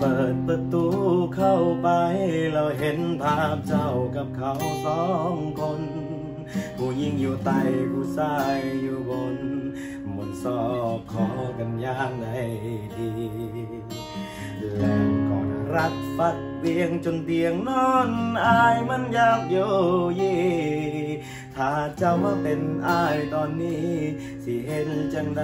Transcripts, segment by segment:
ปิดประตูเข้าไปเราเห็นภาพเจ้ากับเขาสองคนผู้หญิงอยู่ใต้ผู้ชายอยู่บนซอกขอกันอย่างใดดีแล้วก็รักฟัดเวียงจนเตียงนอนอายมันอยากโยเยถ้าเจ้ามาเป็นอายตอนนี้สิเห็นจังใด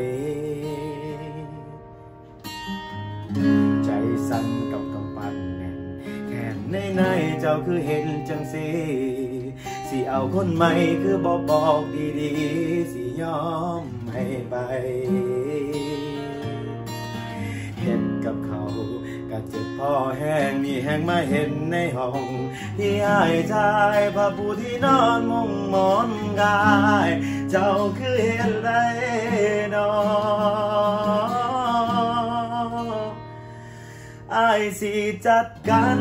ใจสั่นกับกำปั้นแน่นแค่ในเจ้าคือเห็นจังสิเอาคนใหม่คือบอกดีๆสิยอมให้ไปเห็นกับเขาก็เจ็บพอแห้งนี่แห้งมาเห็นในห้องที่อายชายผ้าปูที่นอนมุงหมอนกายเจ้าคือเห็นได้นออายสิจัดการ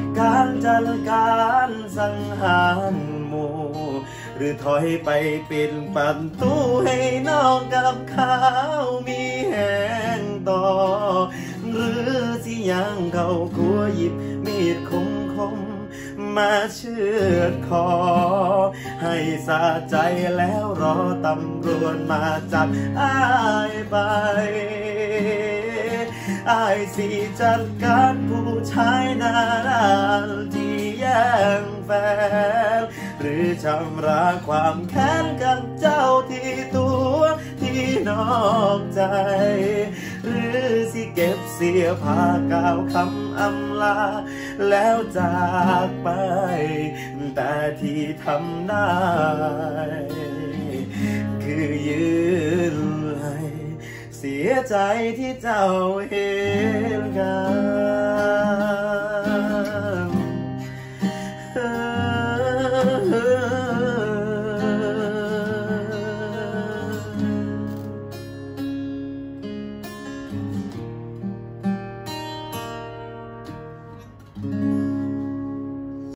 สังหารหมู่หรือถอยไปเป็นประตูให้น้องกับเขามีแห่งต่อหรือสิยังเขาขัวหยิบมีดคมมาเชือดคอให้สะใจแล้วรอตำรวจมาจับอายไปอายสิจัดการผู้ชายนาด้านที่แย่งแฟนหรือชำระความแค้นกับเจ้าที่ตัวที่นอกใจหรือสิเก็บเสียผ้ากล่าวคำอำลาแล้วจากไปแต่ที่ทำได้คือยืนไหลเสียใจที่เจ้าเห็นกัน